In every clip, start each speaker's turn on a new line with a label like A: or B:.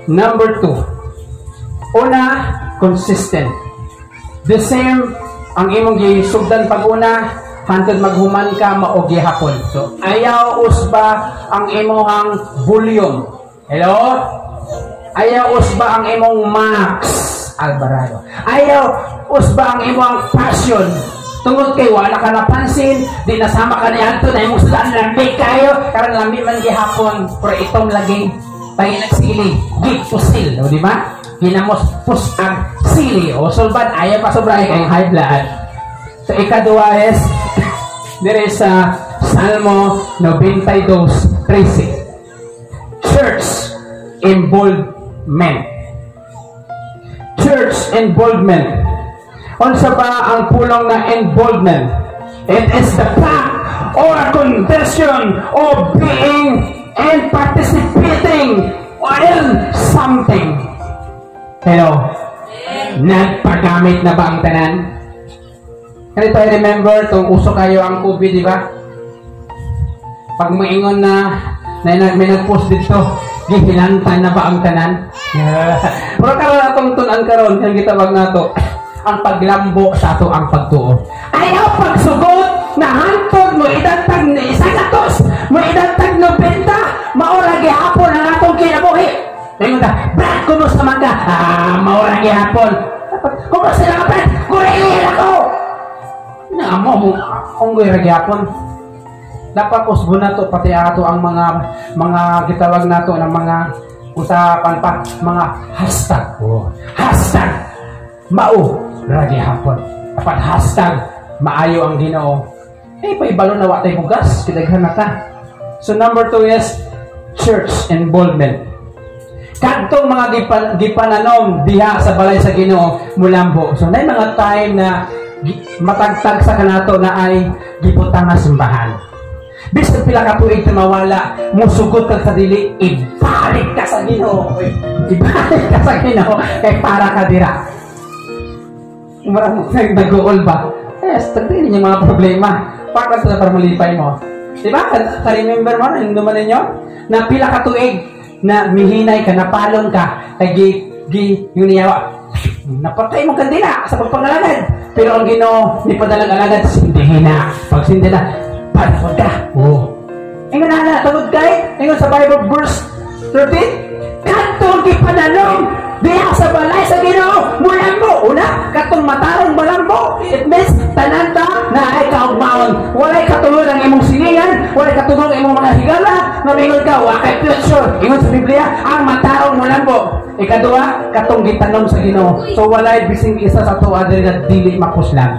A: Number 2. Una, consistent. The same ang imong gisugdan pag-una, hantod maghuman ka mao gihapon. So ayaw usba ang imong volume. Hello? Ayaw usba ang imong max Alvarado. Ayaw usba ang imong passion. Tungod kay wala ka napansin, di nasama ka ni Anto na imong sudan lambi kayo, karon lambi man gihapon, pero itong lagi tayo nagsili, gipusil, o di ba? Ginamos pusag sili o sulban, ayaw pa sobra kayong high blood. So ikaduwa is there is Salmo 92:13. Church involvement. Church involvement. Unsa ba ang pulong na involvement? It is the fact or condition of being and participating in something. Hello? Nagpagamit na ba ang tanan? Ganito I remember, itong uso kayo ang COVID, di ba? Pag maingon na may nag-post dito, gihilantan na ba ang tanan? Pero karon atong tunan karon, yung gitawag nato, ang paglambo sa ato ang pagtuo. Ayaw pagsugot na hantod mo idatag ni isa katos, mo idatag 90, maura gihapon ang atong kinabuhi. Ngayon ka, Brad, kumusta man ka? Maura gihapon. Kumusta na ka, Brad? Kurihil ako! Naamo mo, kung gawin gihapon. Dapat usbo na to, pati ato ang mga gitawag na to ng mga usapan pa, mga hashtag. Hashtag mau ragi hapon. Dapat hashtag maayo ang Ginoo. Paibalo na wa tay bugas, kidaghan na ta. So number 2 is church involvement. Kadtong mga gipananom diha sa balay sa Ginoo mulambo. So nay mga time na matagtag sa kanato na ay giputang nga simbahan. Bisan pila ka tuig mawala, musugot ka sa dili, ibalik ka sa Ginoo. Ibalik ka sa Ginoo kay para ka dira. Marami nag-goal ba? Yes, tagdili niyo mga problema. Para malipay mo. Diba? Ka-remember mo na yung duman ninyo? Na pila ka tuig, na mihinay ka, napalon ka, kay yung niyawa. Napatay mo kandila sa pagpangalagad. Pero ang Ginoo, ni padalang alagad, sindihin na. Pag sindi na, palagod ka. Ingon na, tagod kay, ingon sa Bible verse 13, katong gipananom diha sa balay sa Ginoo mulambo. Una, katong matarong malambo, it means tanan ta na ay kaugmaon. Walay katulog ang imong silingan, walay katulog ang imong mga higala, mamingon ka wa kay future. Ingon sa Biblia, ang matarong malambo. Ikaduha, katong gitanom sa Ginoo. So walay bising isa sa tuwa diri na dili mapuslan.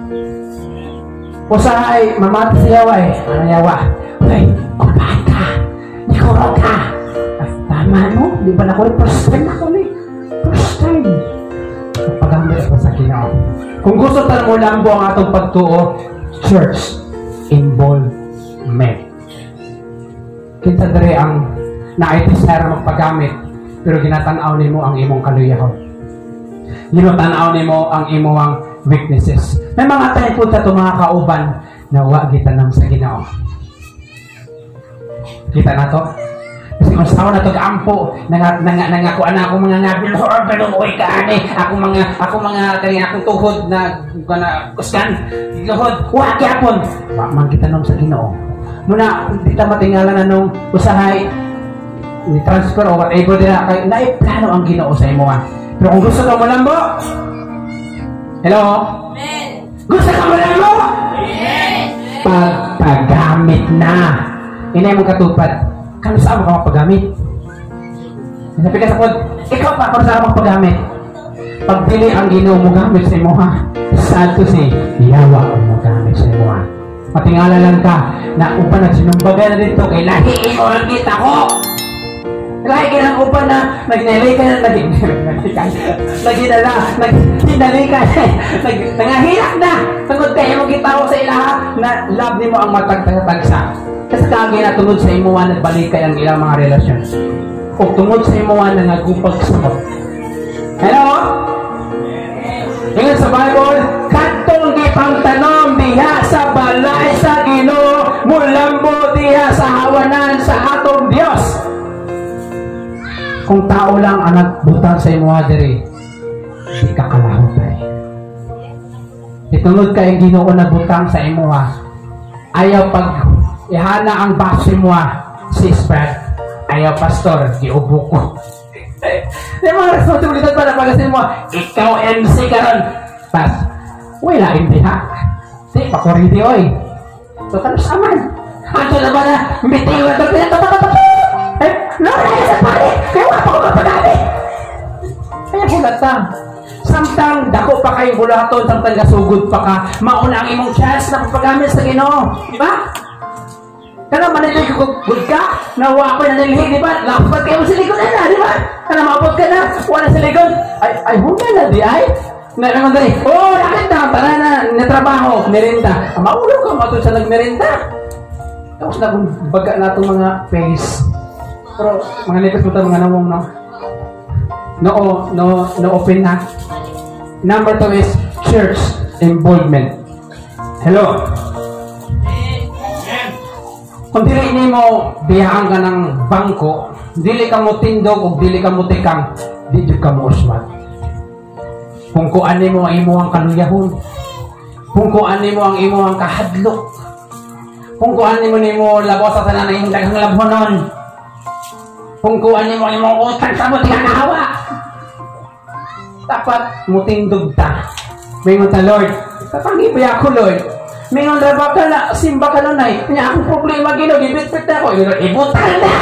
A: Usahay mamati sa yawa ano yawa? Uy, kurban ka, nikurog ka. Tama no, di ba na ko first time ako ni? First time. Pagamit ko sa Ginoo. Kung gusto tayo mo lambo ang atong pagtuo, church involvement. Kita dere ang naaitisara magpagamit, pero ginatanaw nimo ang imong kaluyahon. Ginatanaw nimo ang imong weaknesses. May mga tayo po sa mga kauban na wa gitanam sa Ginoo. Kita na to? Kasi kung sa na to ampo, nangakuan na akong mga nabil, pero uy ka ani, akong mga akong tuhod na kusgan, tuhod, wa gyapon. Wa man gitanam sa Ginoo. Muna, hindi ta matingalan anong usahay, ni transfer o whatever nila, kay naiplano ang Ginoo sa imo. Pero kung gusto ka mo lambo, hello? Amen. Gusto ka mo lambo? Amen. Pagpagamit na. Inay mong katupad, kano saan mo ka magpagamit? Sabi ka sa pod, ikaw pa kano saan magpagamit? Pagpili ang Ginoo mo gamit sa imo ha. Sad to say, yawa ang mo gamit sa imo ha. Matingala lang ka na upan na sinumbagay na dito kay lahi imo ang kita ko. Lahi ka ng upan na naginalay ka na nangahilak na. Tungod kayo mo kita ko sa ilaha na love ni mo ang matagtagsa. Kasi kagi na tungod sa imuwan nagbalik kay ang ilang mga relasyon. O tungod sa imuwan na nagupag sunod. Hello? Ingat sa Bible, katong gipangtanom diha sa balay sa Ginoo, mulambo diha sa hawanan sa atong Dios. Kung imong tao lang ang nagbutang sa imo diri, di ka kalahot ay. Itungod ka yung Ginoo nagbutang sa imo ayaw pag ihana ang baso mo sister, ayaw pastor, giubo ko. Yung mga responsibilidad pa na pagasin mo, ikaw MC karon, pas, wala hindi di pa ko rin oy. So kanus aman. Ato na ba na meeting na to pinatatatatap? No, kaya sa pare, kaya wala pa ko kapagami. Kaya bulata. Samtang dako pa kayo bulaton, samtang gasugod pa ka, mauna ang imong chance na pagamit sa Ginoo. Di ba? Kana manilay ko good ka, nawa ko na nilhig, di ba? Lapat kayo sa likod na, di ba? Kana maabot ka na, wala sa likod. Ay, huna na, di ay? Narangon dali, lakit na, tara na, natrabaho, merinda. Maulo ka, matod sa nagmerinda. Tapos na kung baga na itong mga face. Pero, mga nipis mo ito, mga namong, no? No open na. Number 2 is church involvement. Hello? Kung dili mo biyaan ka ng bangko, dili ka mo tindog o dili ka mo tikang, dili ka mo usman. Kung kuan mo ang imo ang kaluyahon, kung kuan mo ang imo ang kahadlok, kung kuan mo labos sa tanan ng daghang labhonon, kung kuan mo ang imong utang sa mo tigang nahawa, dapat mo tindog ta. Mingon ta, Lord, kapangiboy ako, Lord. Mingon raba ka na, simba ka na nay. Kanya akong problema, Ginoo, ibit-bit na ako. Ibutang na!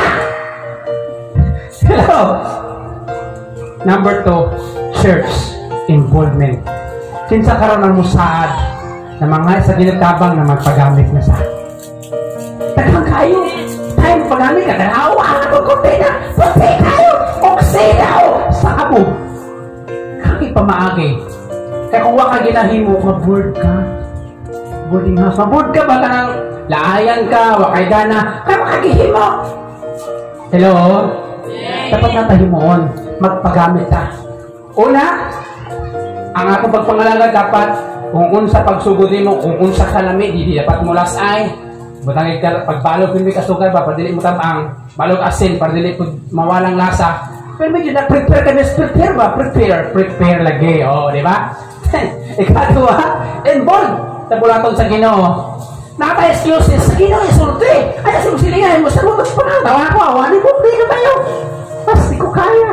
A: Hello? Number 2, church involvement. Kinsa karon ang musaad na mga sa ginatabang na magpagamit na sa. Tagang kayo, tayo pagamit ka, dalawa ako kunti na, puti kayo, oksidaw, sa abo. Kaki pamaagi. Kaya kung waka ginahimo, mag-word ka. Boarding house. Mag-word ka ba ka ng laayan ka, wakay gana, kaya makagihimo. Hello? Yes. Dapat natahimoon, magpagamit ka. Una, ang akong pagpangalaga dapat, kung unsa pagsugod mo, kung unsa kalami, di dapat mulas ay. Butangin ka, pagbalog hindi ka sugar ba, padili mo tabang, balog asin, padili po mawalang lasa. Pero medyo na-prepare ka, prepare ba? Prepare lagi, di ba? Ikadua, involved sa bulaton sa Ginoo. Nakata excuses sa Ginoo, isulti. Ay, silingahin mo sa lutos pa nga. Tawa ko, awani ko, hindi na tayo. Pas, di ko kaya.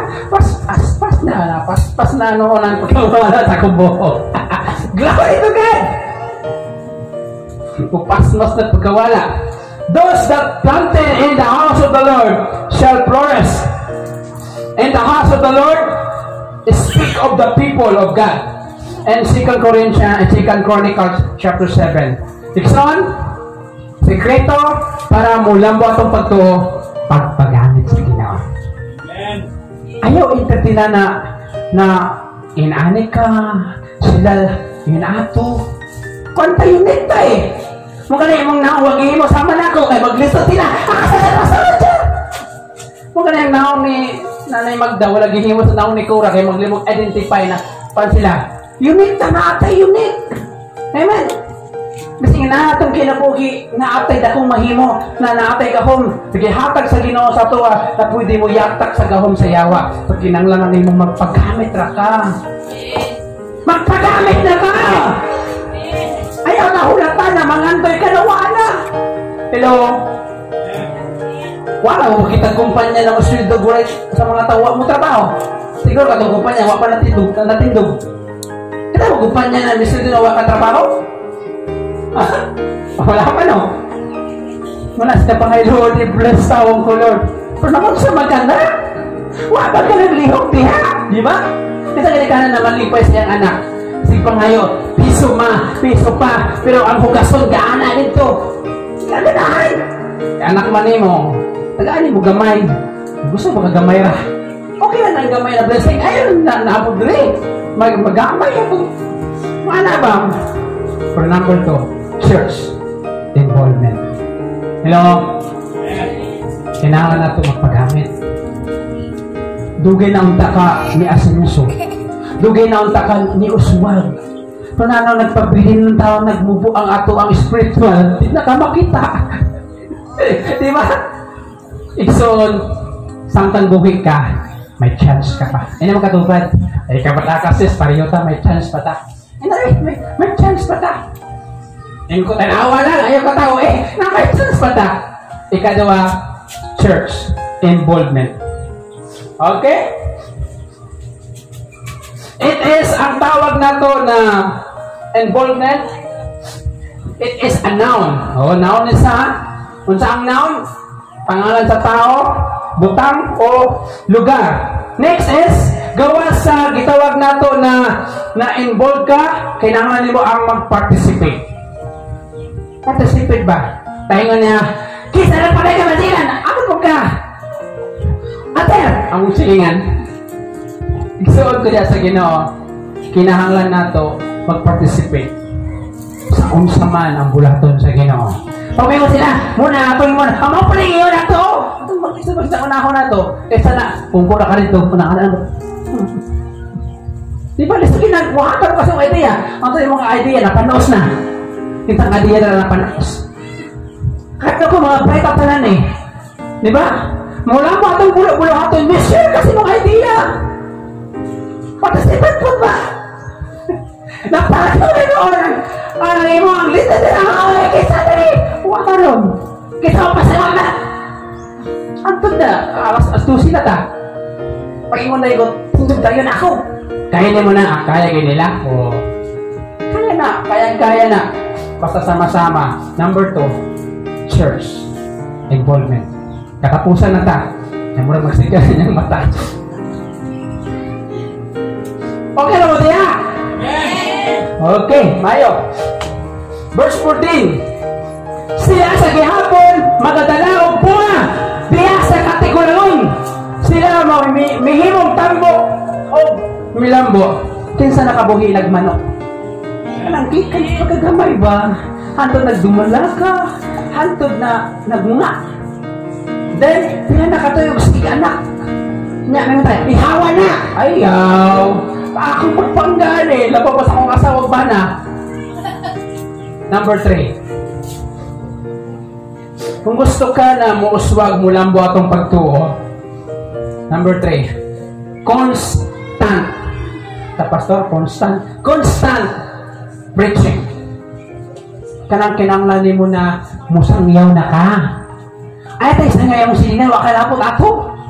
A: Pas na noonan pagkawala sa kubo. Glory to God! Upasmas na pagkawala. Those that planted in the house of the Lord shall flourish. In the house of the Lord, speak of the people of God. And 2 Chronicles chapter 7. Ikson, sekreto para mulambo atong pagtuo, pagpagamit sa Ginoo. Ayaw intertina na inani ka, sila inato. Kwanta unit ta eh. Mga na imong naawagin mo, sama na ako, kay maglisto sila. Akasalamasala dyan. Mga na yung naong ni Nanay Magda, wala gihimo sa naong ni Cora, kay maglimog identify na pan sila. Unit na naatay unit. Amen. Kasi nga natong kinabuhi, naatay dakong mahimo, na naatay gahom. Sige, hatag sa Ginoo sa tuwa, na pwede mo yatak sa gahom sa yawa. So, kinanglangan mo magpagamit ra ka. Magpagamit na ka! Ayaw na hulatan na, mangandoy ka na wala. Hello? Wala mo kita kumpanya na masweldo sa mga tawa mo trabaho. Siguro ka itong kumpanya, wala pa natindog. Kita mo kumpanya na masweldo na wala ka trabaho? Wala pa no? Wala sila pa kay Lord, i-bless tawang ko Lord. Pero naman sa maganda, wala ka naglihok diha. Di ba? Kita ganikanan naman lipay siyang anak. Sige pa ngayon, piso pa. Pero ang hugason, gaana nito. Gaganahan. Anak man mo, tagaan mo gamay. Gusto mo kagamay ra. Okay na ang gamay na blessing. Ayun, naabog rin. Magamay ako. Mana ba? For number 2, church involvement. Hello? Kailangan na ito magpagamit. Dugay na unta ka ni Asenso. Dugay na unta ka ni Oswald. Pero na nagpabilin ng tao, nagmubo ang ato ang spiritual, di na ka makita. Di ba? Ikson, samtang buhi ka, may chance ka pa. Ano naman katupad? Ay kabata ka sis, pariyota, may chance pa ta. May chance pa ta. Yung ko tanawa lang, ayaw ka tao na may chance pa ta. Ikalawa, church involvement. Okay? It is, ang tawag na to na involvement, it is a noun. Noun is kung saan noun? Pangalan sa tao, butang, o lugar. Next is, gawa sa gitawag na to na involved ka, kailangan mo ang mag-participate. Participate ba? Tayo niya, kisa na pala ka masilan, ano mo ka? Ater, ang silingan. Isuod ko dyan sa Ginoo, kinahanglan nato mag-participate sa unsa man ang bulaton sa Ginoo. Pagay mo sila, muna, ang mga palingiyo na to! Itong mag-isabag sa unahon na to. Kaysa na, kung kura ka rito, una ka na. Di ba, listo ginagawa ka kasi ang idea. Ang tayo mga idea na panos na. Kitang idea na panos. Kahit ako mga bright up tanan eh. Di ba? Mula mo atong bulo-bulo atong mission kasi mga idea. Participate po ba? Napakatuloy noon. Ang imo ang lista na ang kisa dali. Huwag ka ron. Kisa mo pasalamat. Antod na. Astusin na ta. Pag-ingon na ikot, tundog tayo na ako. Kaya niyo mo na. Kaya kayo nila. Kaya na. Kaya na. Basta sama-sama. Number 2, church involvement. Katapusan na ta. Yan mo na magsigaw niyang mata. Okay na mo diya? Okay, mayo. Verse 14. Sila sa gihapon magadala og bunga diya sa katigulangon. Sila mihimong tambo o milambo. Kinsa nakabuhi nagmanok. Anang gikan pagkagamay ba? Hantod nagdumala ka. Hantod na nagunga. Then, pila nakatuyog sa anak. Nya nang tayo, ihawa na. Ayaw. Ako magpanggan eh. Lababas akong asawa ba na? Number 3. Kung gusto ka na muuswag mulambo atong pagtuo. Number 3. Constant. Ta pastor, constant. Constant preaching. Kanang kinanglan mo na musangyaw na ka. Ay, tayo sa ngayon mong silingan, wakalapot ato.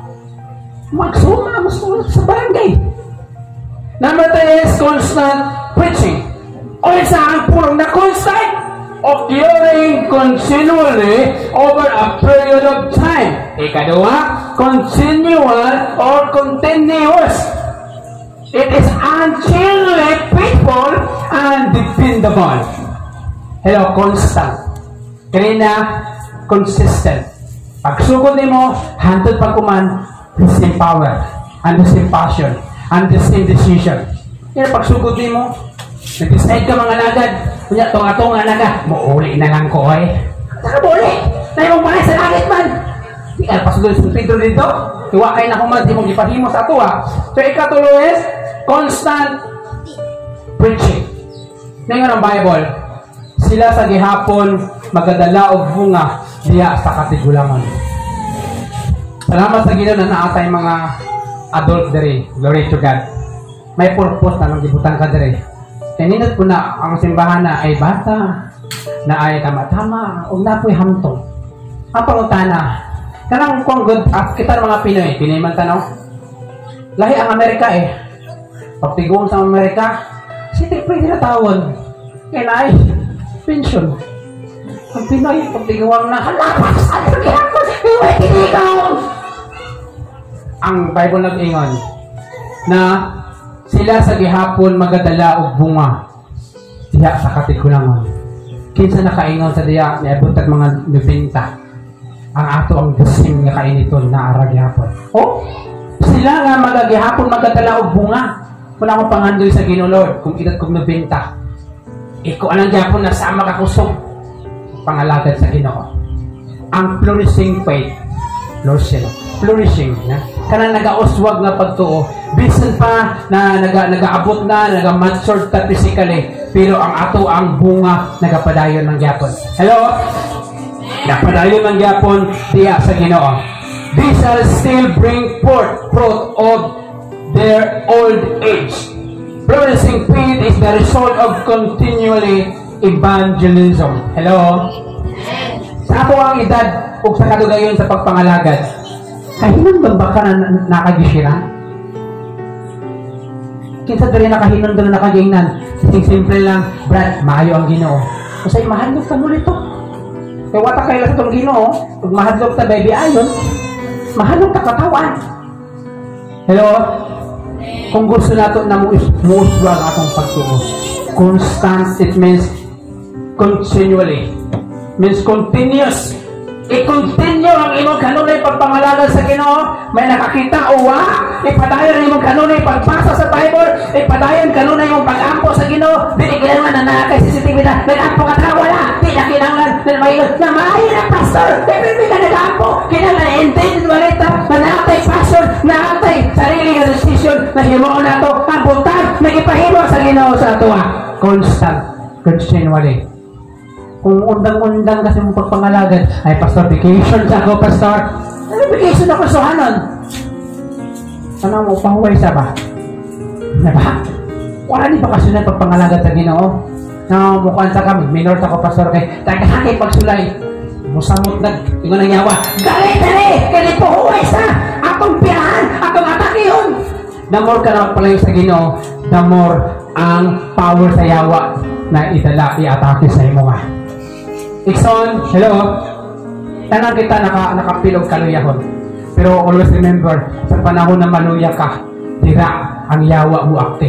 A: Magsuma sa barangay. Number 3 is constant preaching. O isa ang pulong na constant occurring continually over a period of time. Ikalawa, continual or continuous. It is unchangingly faithful and dependable. Hello, constant. Kanina, consistent. Pagsugod mo, hantod pa kuman, the same power, and the same passion, and the same decision. Yan pagsugod mo, nag-decide ka mga lagad, kunya tunga-tunga na ka, muuli na lang ko eh. Saka muuli, na yung mga sa langit man. Di ka pasugod sa Pedro dito, tuwa kayo na kuman, di mong ipahimo sa tuwa. So ikatulo is, constant preaching. Ngayon ang Bible, sila sa gihapon, magadala og bunga diya sa katigulangan. Salamat sa Ginoo na naatay mga adult diri. Glory to God. May purpose na gibutan ka diri. Kaninot po na ang simbahan na ay bata, na ay tama-tama, o na po'y hamtong. Ang pangutana, kanang kung good at kita mga Pinoy man tanaw. Lahi ang Amerika eh. Pagtigong sa Amerika, City Free nila tawon. Kaya na ay pension. Ang Pinoy, pagtigawang na halapas, ano ginagawa? Iway tinigaw! Ang Bible nag-ingon na sila sa gihapon magadala og bunga diya sa katigulangon. Kinsa nakaingon sa diya niabot ang mga 90. Ang ato ang desim nga kainiton na ara gihapon. Oh, sila nga magagihapon magadala og bunga. Wala akong panghandol sa Ginoo Lord kung edad kong 90. Iko anang gihapon na sama ka kusog pangalagad sa Ginoo. Ang flourishing faith, flourishing, na kanang nagauswag nga pagtuo, bisan pa na nagaabot na, naga-mature ka physically, pero ang ato ang bunga nagapadayon ng gyapon. Hello? Napadayon ng gyapon diya sa Ginoo. they shall still bring forth fruit of their old age. Flourishing faith is the result of continually evangelism. Hello? Sa ato ang edad o sa kadugayon sa pagpangalagad, kahinan ba ka na nakagisiran? Kinsa diri nakahinon doon nakagingnan. Simple lang, Brad, maayo ang Ginoo. Kasi mahadlok ta ulit to. Kaya wata kayo sa itong Ginoo, pag mahadlok ta baby ayon, mahadlok ta katawan. Hello? Kung gusto nato na muuswag atong pagtuo. Constant, it means continually. Means continuous. I-continue ang imong kanunay pagpangalaga sa Ginoo. May nakakita o wa? Ipadayon ang imong kanunay pagbasa sa Bible. Ipadayon kanunay imong pag-ampo sa Ginoo. Di kinahanglan na nakay CCTV na nag-ampo ka na wala. Di na kinahanglan na mayon na maayo na pastor. Di ka nag-ampo. Kinahanglan intended walita na nakatay pastor, nakatay sarili nga decision na himuon nato ang buntag na ipahimo sa Ginoo sa ato. Constant, continually. Kung undang-undang kasi mong pagpangalagad, ay pastor, vacation sa ako, pastor. Ano vacation ako sa hanon? Ano mo, pahuway sa ba? Diba? Wala ni bakasyon na pagpangalagad sa Ginoo. Na mukhaan sa kami, minor sa ako, pastor, kay tagahakay pagsulay. Musamot na, tingnan ang yawa. Dali! Kaya pahuway sa atong piyahan, atong atakiyon. The more ka na magpalayo sa Ginoo, the more ang power sa yawa na idala, i-atake sa imo nga. Ikson, hello. Tanang kita nakapilog kaluyahon. Pero always remember, sa panahon na maluya ka, tira ang yawa mo acting.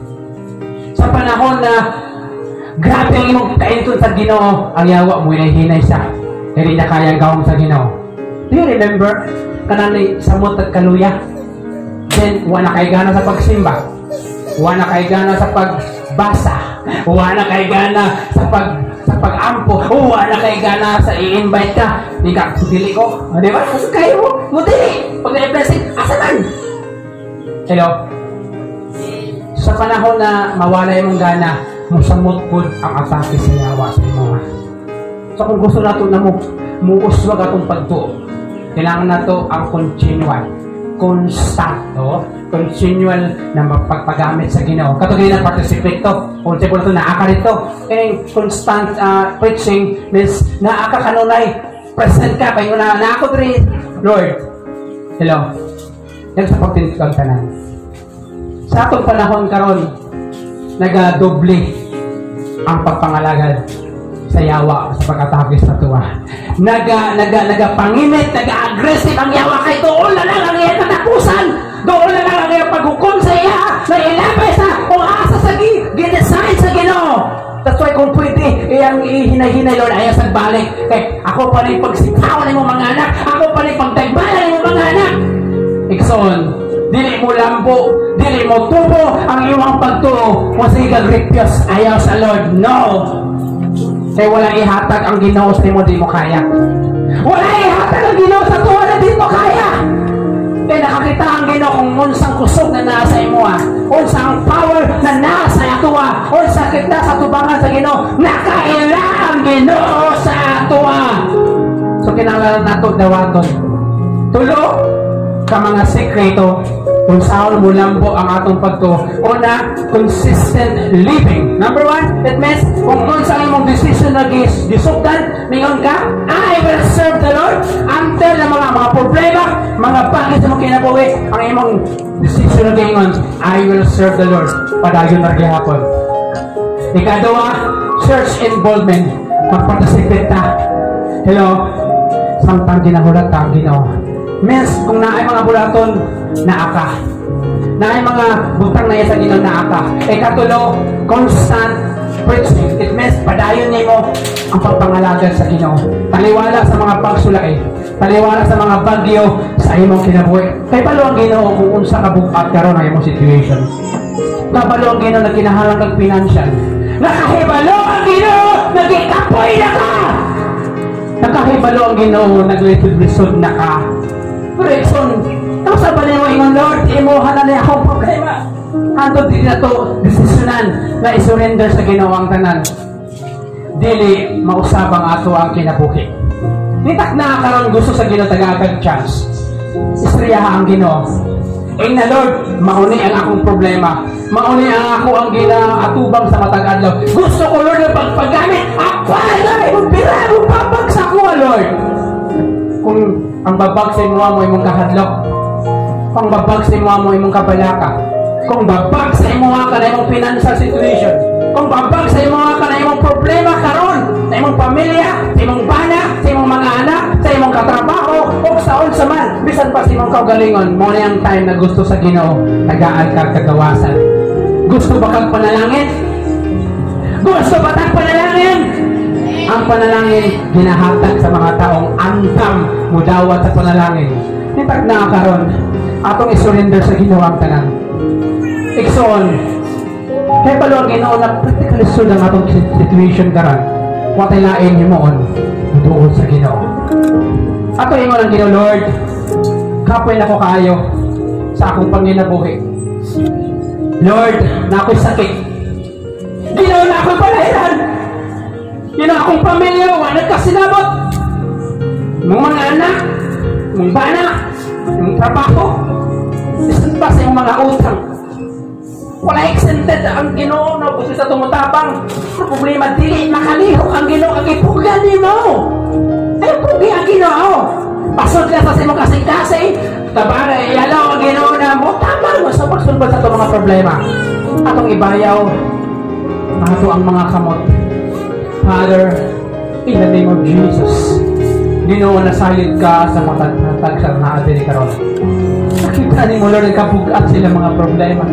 A: Sa panahon na grabe ang imong kainton sa Ginoo, ang yawa mo hinay siya. Hindi na kayang gawin sa Ginoo. Do you remember? Kananay samot at kaluya. Then, wala kay gana sa pagsimba. Wala kay gana sa pagbasa. Wala kay gana sa pag-ampo. Wala kay gana sa i-invite ka. Di ka, dili ko. Di ba? Kasi kayo mo dili. Pag na-blessing, asa man? Hello? Sa panahon na mawala yung gana, musamot po ang atake sa yawa sa mga. So kung gusto nato na muuswag atong pagtuo, kailangan nato ang continual, constant, continual na magpagpagamit sa Ginoo. Katugay na participate to. Kung siya po na ito, naaka rito. And constant preaching means naaka kanunay. Present ka. Kaya na ako rin, Lord. Hello. Yan sa pagtindig ang tanan. Sa atong panahon karon, nagadoble ang pagpangalagad sa yawa sa pag-atake sa tuwa. Nagapanginit, naga-aggressive ang yawa kay doon na lang ang iyang katapusan. Doon na lang ang iyang paghukom sa iya na ilapay sa kung asa sa ginesign sa Ginoo. That's why kung pwede, iyang ihinay-hinay, Lord, ayaw sa balik. Kaya ako pa rin pagsitawan ng mga anak. Ako pa rin pagdagbayan ng mga anak. Ikson, dili mo lambo, dili mo tubo ang iyong pagtuo. Kung sigag-repios, ayaw sa Lord. No! Kaya wala ihatag ang Ginoo sa imo, di mo kaya. Wala ihatag ang Ginoo sa tuwa na di mo kaya. Kaya nakakita ang Ginoo kung unsang kusog na nasa imo, unsang power na nasa atuwa, unsang kita sa tubangan sa Ginoo, nakaila ang Ginoo sa atuwa. So kinahanglan nato dawaton. Tulo ka mga sekreto kung saan mo lambo ang atong pagtuo. Una, consistent living. Number one, it means kung saan imong decision na gisugdan, mingon ka, I will serve the Lord until na mga problema, mga bagay sa mga kinabuhi, ang imong decision na gingon, I will serve the Lord. Padayon na gihapon. Ikadua, church involvement. Mag-participate ta. Hello? Samtang ginahulat ta ang Ginoo. Means, kung naay mga bulaton, naaka. Naay mga butang na sa Ginoo, naaka. Ikatulo, constant preaching. It means, padayon niya mo ang pagpangalagad sa Ginoo. Taliwala sa mga pagsulay. Taliwala sa mga bagyo sa imong kinabuhi. Kay palo ang Ginoo kung unsa ka bukat karon ang imong situation. Kabalo ang Ginoo na kinahanglan kag financial. Nakahibalo ang Ginoo, nagikapoy na ka. Nakahibalo ang Ginoo, naglisod na ka. Reason, tapos sa balay mo ingon, Lord, imuha na niya akong problema. Andod din na to, desisyonan na isurrender sa Ginoo ang tanan. Dili, mausabang ato ang kinabuhi. Nitak na karon gusto sa Ginoo tagaagad chance. istoryahan ang Ginoo. Na Lord, mauni ang akong problema. Mauni ang ako ang ginaatubang sa matag adlaw. Gusto ko Lord na pagpagamit. Ako ay pira mo babagsak ko Lord. Kung ang babagsak mo imong kahadlok, kung babagsak mo imong kabalaka, kung babagsak mo ka na imong financial situation, kung babagsak mo ka na imong problema karon sa imong pamilya, sa imong bana, sa imong mga anak, sa imong katrabaho, o sa unsa man, bisan pa sa imong kaugalingon, mo na ang time na gusto sa Ginoo, tagaan ka kagawasan. Gusto ba kang panalangin? Gusto ba kang panalangin? Ang panalangin, ginahatag sa mga taong andam mudawat sa panalangin. Nitag na karon, atong isurrender sa Ginoo ang tanan. Ikson, kaya palo ang Ginoo na practical isod ang atong situation karon. Watay lain himoon, mutuod sa Ginoo. Ato ingon ang Ginoo, Lord, kapoy na ko kaayo sa akong panginabuhi. Lord, na ako'y sakit. Ginoo na ako'y palahiran. Yun ang akong pamilya, wala nagkasinabot. Mong mga anak, mong bana, mong trabaho, isan pa sa yung mga utang. Wala extended ang Ginoo na gusto sa tumutapang. Ang problema, dili makalihok ang Ginoo ang ipugan ni mo. Ay, pugi ang Ginoo. Pasod ka sa imong kasing-kasing. Tabara, iyalaw ang Ginoo na mo. Tama mo sa pagsulbad sa itong mga problema. Atong ibayaw, ato ang mga kamot. Father, in the name of Jesus, Ginoo na salid ka sa matag sa natin ni karon. Nakita ni mo, Lord, nagkabugat sila mga problema.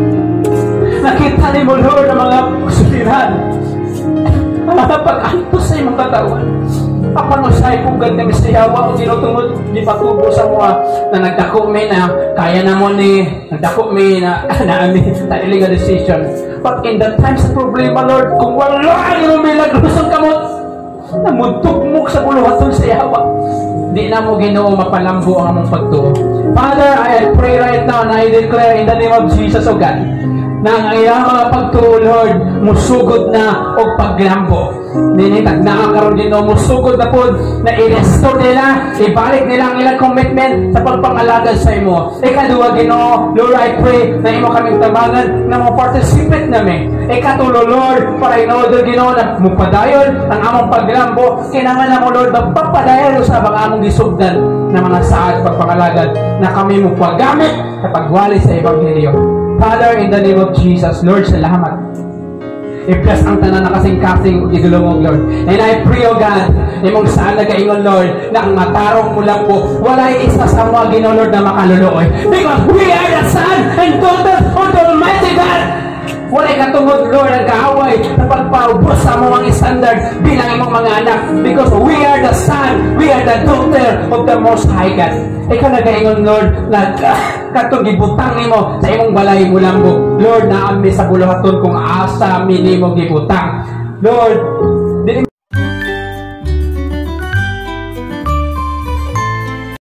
A: Nakita ni mo, Lord, ang mga suliran. Ang mga pag-antos sa imong katawan. Papanusay pugad na misayawa o tinutungod di patubo sa mga na nagdako may na kaya na mo ni nagdako may na naami na illegal decision. But in the times of problema, Lord, kung wala yung milagros ang kamot na mutugmok sa buluhaton sa yawa, di na mo Ginoo mapalambo ang among pagtuo. Father, I pray right now and I declare in the name of Jesus, O God, na ang iyang mga pagtuo, Lord, musugod na o paglambo. Ninitag na ang karoon din musugod na po na i-restore nila, ibalik nila ang ilang commitment sa pagpangalagad sa imo. Ikaduwa, Ginoo, Lord, I pray na imo kaming tabangan na mo-participate namin. Ikatulo, Lord, para in order, Ginoo, na mupadayon ang among paglambo, kinangan na mo, Lord, magpapadayon sa mga among gisugdan na mga saad pagpangalagad na kami mo pagamit sa pagwali sa Ebanghelyo. Father, in the name of Jesus, Lord, salamat. I-bless ang tanan na kasing-kasing igulong, Lord. And I pray, O God, imong saan nagaingon, Lord, na ang matarong mo lang po, wala isa sa mga Ginoo, Lord, na makaluluoy. Because we are the son and daughters of the Almighty God. Wala katungod, Lord, ang kaaway na pagpaubos sa mga standard bilang imong mga anak. Because we are the son, we are the daughter of the Most High God. Ikaw nagaingon, Lord, na katong gibutang nimo sa imong balay mulambo. Lord, naami sa buluhaton kung asa minimo gibutang. Lord,